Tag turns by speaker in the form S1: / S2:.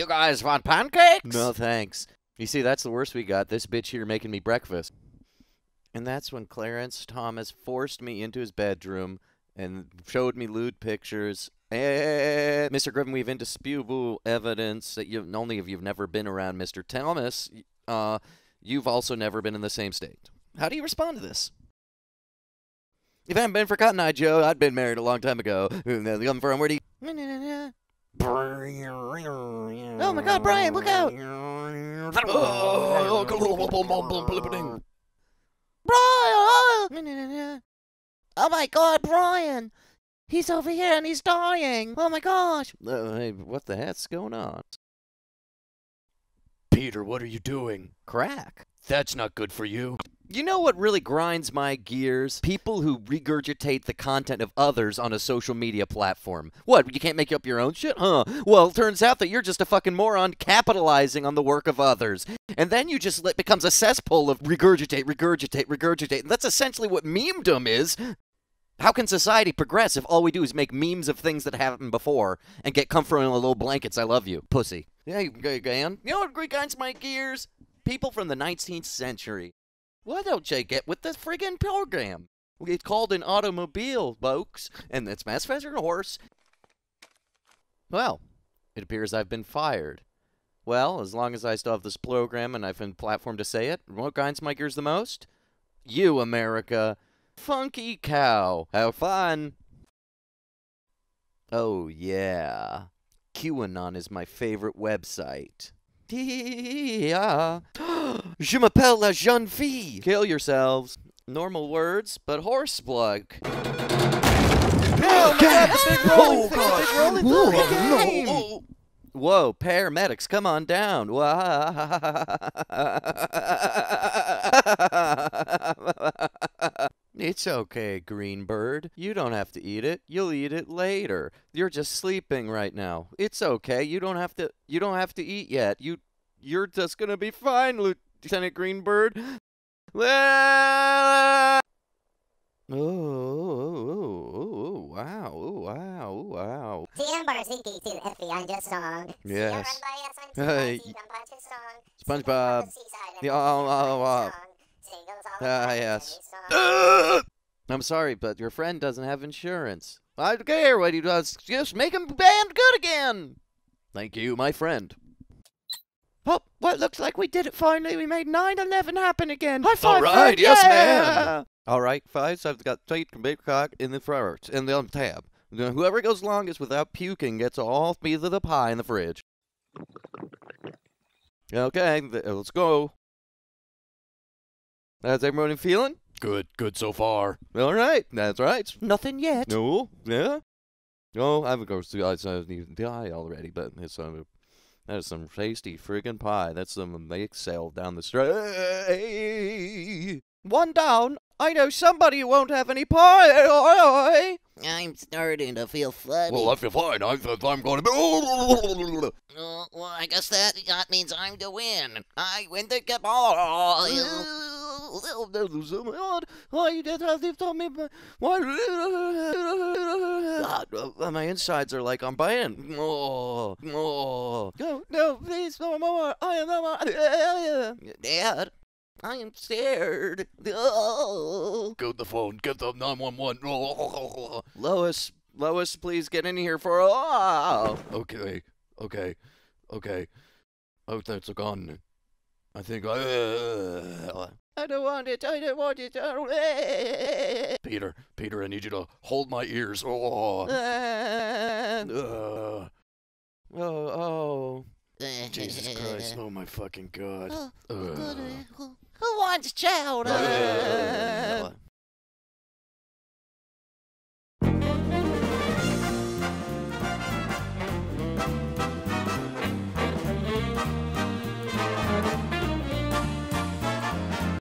S1: You guys want pancakes?
S2: No, thanks. You see, that's the worst we got. This bitch here making me breakfast. And that's when Clarence Thomas forced me into his bedroom and showed me lewd pictures. And Mr. Griffin, we've indisputable evidence that only if you've never been around Mr. Thomas, you've also never been in the same state. How do you respond to this? If it hadn't been for Cotton Eye Joe, I'd been married a long time ago. Come from where do you... Oh my God, Brian, look out! Brian! Oh my God, Brian! He's over here and he's dying! Oh my gosh! Hey, what the heck's going on?
S1: Peter, what are you doing?
S2: Crack.
S1: That's not good for you.
S2: You know what really grinds my gears? People who regurgitate the content of others on a social media platform. What, you can't make up your own shit? Huh? Well, it turns out that you're just a fucking moron capitalizing on the work of others. And then you just it becomes a cesspool of regurgitate. And that's essentially what memedom is. How can society progress if all we do is make memes of things that happened before and get comfort in little blankets? I love you. Pussy. Hey, man. You know what grinds my gears? People from the 19th century. Why don't you get with this friggin' program? It's called an automobile, folks, and it's much faster than a horse. Well, it appears I've been fired. Well, as long as I still have this program and I've been platformed to say it, what grinds my gears the most? You, America. Funky cow. Have fun. Oh, yeah. QAnon is my favorite website. Yeah. Je m'appelle la jeune fille. Kill yourselves. Normal words, but horse blood. Oh, God. No. Whoa, paramedics, come on down. It's okay, green bird. You don't have to eat it. You'll eat it later. You're just sleeping right now. It's okay. You don't have to eat yet. You're just gonna be fine, Lieutenant Greenbird. Wow. Yes. Hey. SpongeBob. Yes. I'm sorry, but your friend doesn't have insurance. I don't care what he does. Just make him band good again. Thank you, my friend. Oh, well, looks like we did it finally. We made 9/11 happen again. High five,
S1: All right,
S2: friend.
S1: yes,
S2: Yeah!
S1: man.
S2: All right, guys, I've got tight big cock in the front, in the tab. Whoever goes longest without puking gets all piece of the pie in the fridge. Okay, let's go. How's everybody feeling?
S1: Good so far.
S2: All right, that's right. Nothing yet. No, yeah. Oh, I've course die already, but it's that is some tasty friggin' pie. That's some they sell down the street. One down. I know somebody who won't have any pie.
S3: I'm starting to feel funny.
S1: Well, I feel fine. I'm going to...
S3: Well, I guess that means I'm to win. I win the ball.
S2: Why you did have to tell me? Why? God, my insides are like I'm buying. No, please, no more. I am no more. Dad, I am scared.
S1: Go to the phone. Get the 911.
S2: Lois, please get in here for
S1: Okay. Oh, that's a gun. I think
S2: I don't want it.
S1: Peter, I need you to hold my ears. Oh. Jesus Christ. Oh, my fucking God.
S3: Who wants chowder?